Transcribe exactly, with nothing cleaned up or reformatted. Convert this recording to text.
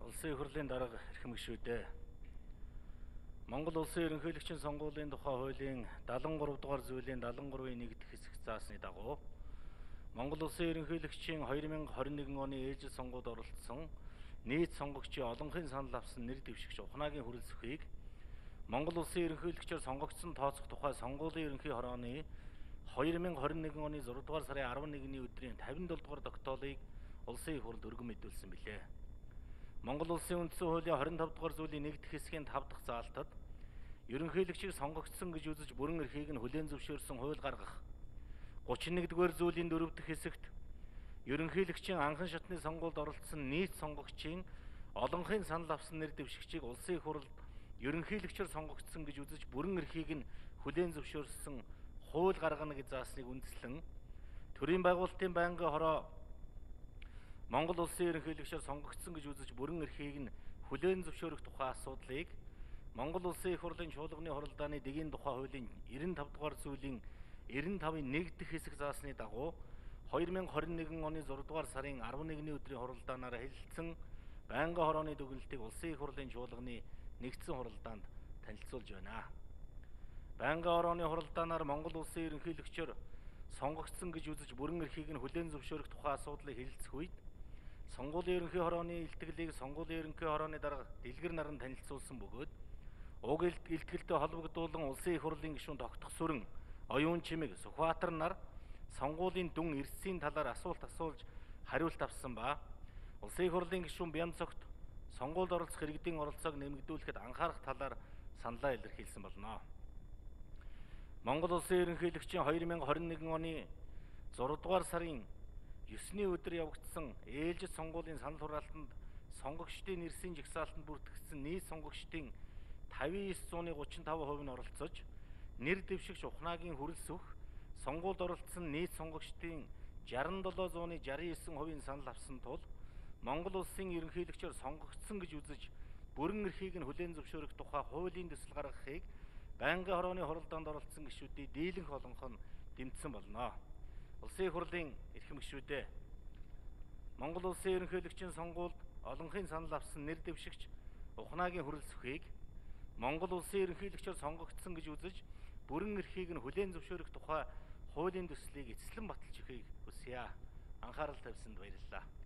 Улсын их хурлын дарга эрхэм гишүүдээ. Монгол улсын ерөнхийлөгчийн сонгуулийн тухай хуулийн дагалан гурав дугаар зүйлийн дагалан гурвын нэг дэх хэсэг заасны дагуу Монгол улсын ерөнхийлөгчийн хоёр мянга хорин нэгэн оны ээлжид сонгуульд оролцсон нийт сонгогчийн олонхын санал авсан нэр дэвшигч ухнаагийн хүрэлцэхийг Монгол улсын ерөнхийлөгчөөр сонгогдсон тооцох тухай сонгуулийн ерөнхий хорооны хоёр мянга хорин нэгэн оны зураг дугаар сарын арван нэгний өдрийн тавин долоо дугаар тогтоолыг улсын их хурлд өргөн мэдүүлсэн билээ. Монгол улсын үндсэн хуулийн хорин тав дугаар зүйлийн нэг дэх хэсгийн тав дахь заалтад ерөнхийлөгчийг сонгогдсон гэж үзэж бүрэн эрхийг нь хүлээн зөвшөөрсөн хууль гаргах гучин нэгдүгээр зүйлийн дөрөв дэх хэсэгт ерөнхийлөгчийн анхан шатны сонгуульд оролцсон нийт сонгогчийн олонхын санал авсан нэр дэвшигчийг улсын их хурлд ерөнхийлөгчөөр сонгогдсон гэж үзэж бүрэн эрхийг нь хүлээн зөвшөөрсөн хууль гаргана гэж заасныг үндэслэн төрийн байгуулалтын байнгын хороо Монгол улсын ерөнхийлөгчөөр сонгогдсон гэж үзэж бүрэн эрхийг нь хүлээн зөвшөөрөх тухай асуудлыг Монгол улсын их хурлын чуулганы хуралдааны дэгийн тухай хуулийн девяносто тавь дугаар зүйлийн девяносто тавын нэг дэх хэсэг заасны дагуу хоёр мянга хорин нэгэн оны зураг дугаар сарын арван нэгний өдрийн хуралдаанаар хэлэлцсэн байнгын хорооны дүгнэлтийг улсын их хурлын чуулганы нэгдсэн хуралдаанд танилцуулж байна. Байнгын хорооны хуралдаанаар Монгол улсын ерөнхийлөгчөөр сонгогдсон гэж үзэж бүрэн эрхийг нь хүлээн зөвшөөрөх тухай асуудлыг хэлэлцэх үед сонгуулийн ерөнхий хорооны илтгэлийг сонгуулийн ерөнхий хорооны дарга дэлгэр наран танилцуулсан бөгөөд уг илтгэлтэй холбогдуулан улсын их хурлын гишүүн тогтох сүрэн, оюун чимэг, Сүхбаатар нар сонгуулийн дүн эрсцийн талаар асуулт асуулж хариулт авсан ба улсын их хурлын гишүүн Бямцогт сонгуульд оролцох иргэдийн оролцоог нэмэгдүүлэхэд анхаарах талаар саналаа илэрхийлсэн болно. Монгол улсын ерөнхийлөгчийн хоёр мянга хорин нэгэн оны зураг дугаар сарын есний өдөр явагдсан ээлжид сонгуулийн санал хураалтанд сонгогчдын нэрсийн жагсаалтанд бүртгэгдсэн нийт сонгогчдын тавин девять зууны гучин таван хувь нь оролцож нэр дэвшигч ухнаагийн хүрэлцэх сонгуульд оролцсон нийт сонгогчдын шестнадцать долоо зууны шестьдесят девять хувийн санал авсан тул Монгол улсын ерөнхийлөгчөөр сонгогдсон гэж үзэж бүрэн эрхийг нь хүлээн зөвшөөрөх тухай хуулийн төсөл гаргахыг байнгын хорооны хуралдаанд оролцсон гишүүдийн дийлэнх олонх нь дэмжсэн болно. Улсын их хурлын эрхэм гишүүдээ Монгол улсын ерөнхийлөгчийн сонгуульд олонхын санал авсан нэр дэвшигч ухнаагийн хүрэлцэхийг Монгол улсын ерөнхийлөгчөөр сонгогдсон гэж үзэж бүрэн эрхийг нь хүлээн зөвшөөрөх тухай хуулийн төслийг эцэслэн баталж өгөхийг хүсье. Анхаарал тавьсанд баярлалаа.